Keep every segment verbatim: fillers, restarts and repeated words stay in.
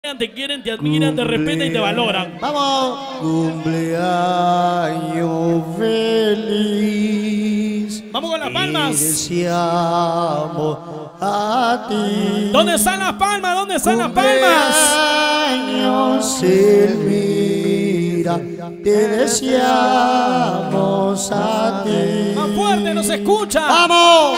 te quieren, te admiran, te respetan y te valoran. ¡Vamos! Cumpleaños feliz. Vamos con las palmas. Y deseamos a ti. ¿Dónde están las palmas? ¿Dónde están las palmas? Cumpleaños Elvira, te deseamos a ti. Más fuerte, no se escucha. ¡Vamos!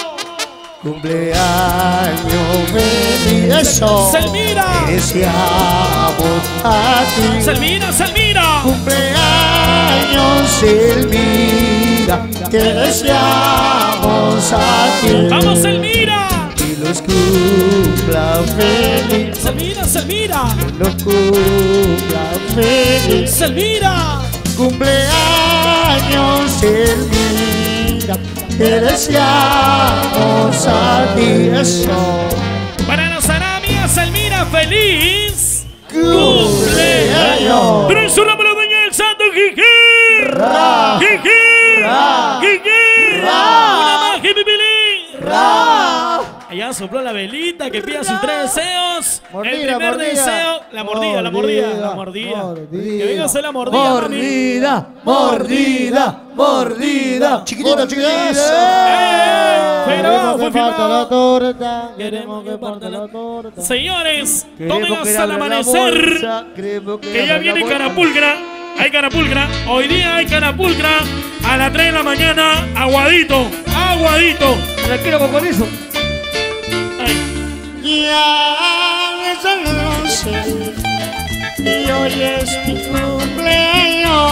Cumpleaños feliz, eso. Selmira. Te deseamos a ti. Selmira, Selmira. Cumpleaños Selmira, te deseamos a ti. Vamos, Selmira. Y los cumpla feliz. Selmira, Selmira. Los cumpla feliz. Selmira. Cumpleaños Selmira, te deseamos a ti. Eso. Para nuestra amiga Selmira, feliz cumpleaños. Pero su nombre dueña del santo Jiji. Ra. Jiji. Ra. Jiji. Ra. Una más, Jipipili. Ra. Allá sopló la velita que pida sus tres deseos. Mordida, El primer mordida. deseo, la mordida, la mordida, la mordida. Mordida. Que venga a hacer la mordida, mami. Mordida, mordida, mordida. Chiquitito, chiquitito. ¡Eh! Fue grabado, fue filmado. la torta. Queremos que parta la torta. Señores, Queremos tomen que hasta el abra la amanecer. bolsa, queremos Que ya abra la viene bolsa. Carapulcra. Hay Carapulcra. Hoy día hay Carapulcra. A las tres de la mañana, aguadito, aguadito. Tranquilo con eso. Ay. Ya es la noche y hoy es mi cumpleaños.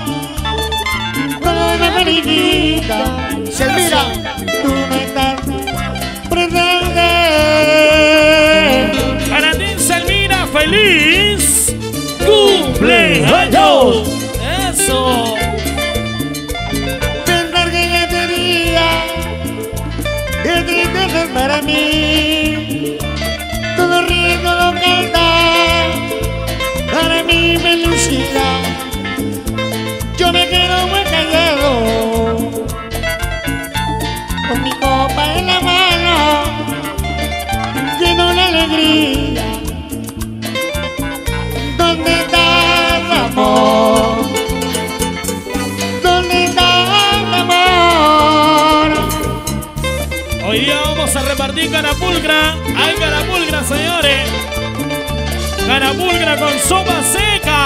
Todo me felicita. Selmira, tú me estás presente. Para ti, Selmira, feliz cumpleaños. Eso. Pensar que este día es tristeza para mí. Todo ríe, todo canta para mi felicidad. Yo me quedo muy callado con mi copa en la mano, lleno de alegría. ¿Dónde está el amor? ¿Dónde está el amor? Hoy día vamos a repartir Carapulcra. Hay Carapulcra, señores. Carapulcra con sopa seca.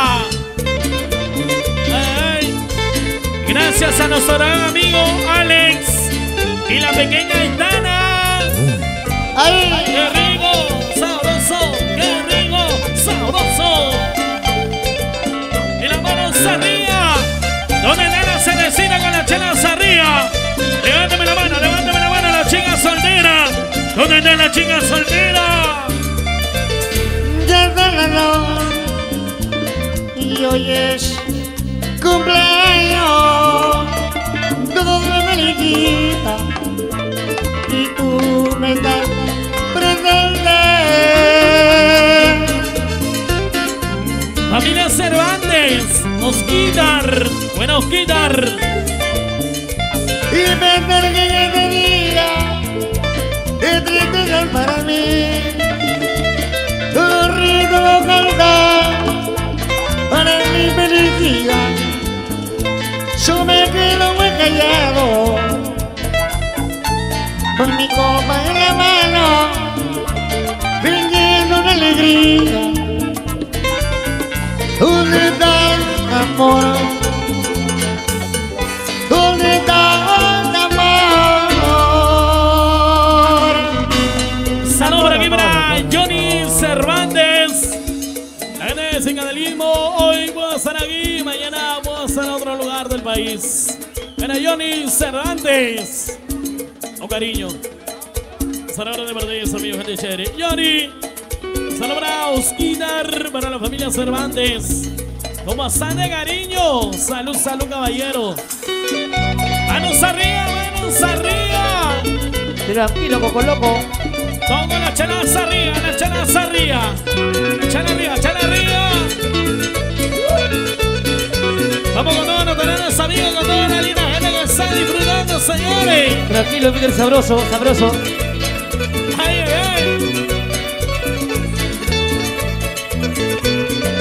Ay. Gracias a nuestro gran amigo Alex y la pequeña Aitana. ¡Ay! ¡Qué rico! ¡Sabroso! ¡Qué rico! ¡Sabroso! Y la mano zarría. ¿Dónde está la cerecita con la chela zarría? Levántame la mano, levántame la mano, la chica soltera. ¿Dónde está la chica soltera? Ya está la noche y hoy es cumpleaños. Todo me felicita y tú me estás presente. Familia Cervantes, Osquitar. Bueno, Osquitar. Y pensar que este día es tristeza para mí. Todo ríe, todo canta para mi felicidad. Yo me quedo muy callado con mi copa en la mano, fingiendo una alegría. ¿Dónde está el amor? ¿Dónde está el amor? Saludos por aquí para Johnny Cervantes. La gente de Singadelismo. Hoy puedo estar aquí, mañana puedo estar en otro lugar del país. Para Johnny Cervantes. Un cariño. Saludos de perdiz, amigos, gente chévere. Johnny. Saludos para Osquitar, para la familia Cervantes. Como están de cariño. Salud, salud, caballero. Manos arriba, manos arriba. Tranquilo, Coco Loco. Pongo la chalaza arriba, la chalaza arriba. Chala arriba, chala arriba. Vamos con todos nuestros grandes amigos, con toda la linda gente que está disfrutando, señores. Tranquilo, Peter, sabroso, sabroso. Ay, ay, ay.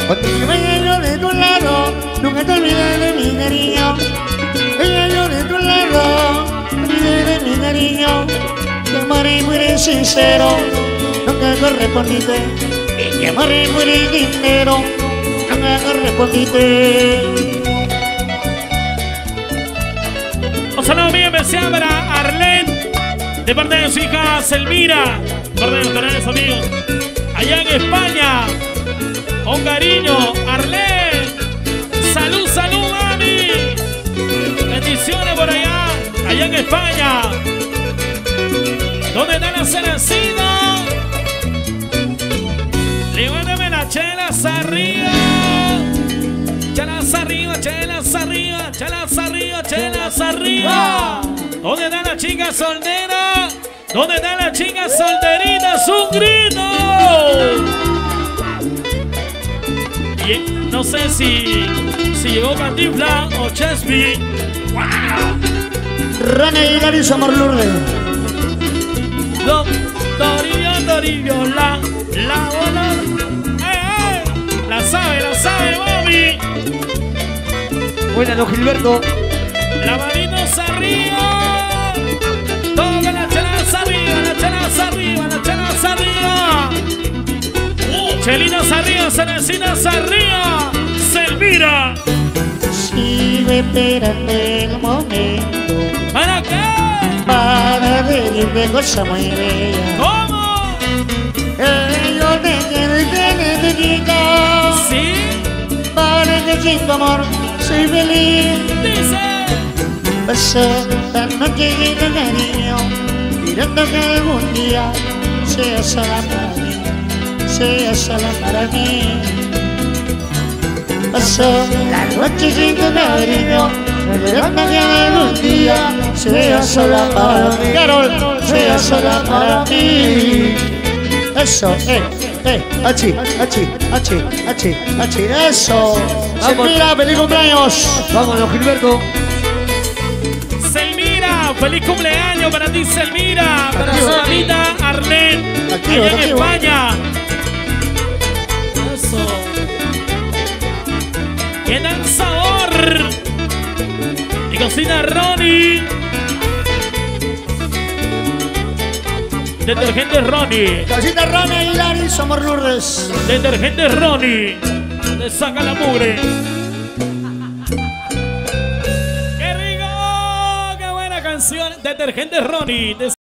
Cuando yo venga yo de tu lado, nunca te olvides de mi cariño. Venga yo de tu lado, no te olvides de mi cariño. Te amaré muy sincero, nunca correspondiste. Y te amaré muy dinero, nunca correspondiste. Un saludo bien especial para Arlene, de parte de su hija Selmira, de parte de nuestros amigos allá en España. Un cariño, Arlene. Salud, salud, mami. Bendiciones por allá, allá en España. ¿Dónde está la Cerecina? Levántame las chelas arriba. Chelas arriba, chelas arriba, chelas arriba, chelas arriba. ¿Dónde están las chicas solteras? ¿Dónde están las chicas solteritas? ¡Un grito! Y no sé si, si llegó Cantinflas o Chespi. ¡Wow! Rane y Laris Amor Lourdes. Do, Toribio, Toribio, la, la, la, eh, eh. La sabe, la sabe, mami. Buena, don Gilberto. La manitos arriba. Todas las chelas arriba, las chelas arriba, las chelas arriba. Chelinas arriba, cerecinas arriba. Selmira. Sigo esperando el momento. ¿Para qué? Para decirte cosa muy bella. ¿Cómo? Que yo te quiero y te necesito. ¿Sí? Para que sin tu amor soy feliz. Dice. Pasó la noche llena de cariño, mirando que algún día sea sola para mí, sea sola para mí. Pasó la noche sin tu cariño, mirando que algún día sea sola para mí, Carol, sea sola para mí. Eso, eh, eh, achi, achi, achi, achi, achi, eso. Selmira, feliz cumpleaños. Vamos, don Gilberto. Selmira, feliz cumpleaños para ti, Selmira, para Activo. su mamita Arlene, Activo, allá en activo. España. Eso. ¡Qué dan sabor! Y cocina Ronnie. Detergente Ronnie. Casita Rana y Laris Amor Lourdes. Detergente Ronnie. Te saca la mugre. ¡Qué rico! ¡Qué buena canción! Detergente Ronnie. Te